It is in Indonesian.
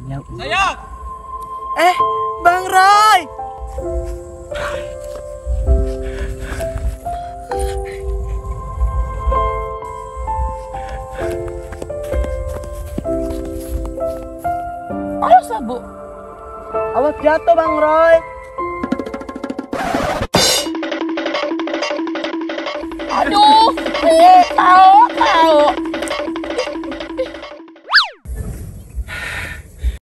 Saya. Bang Roy. Awas lah, Bu. Awas jatuh Bang Roy. Aduh, tahu.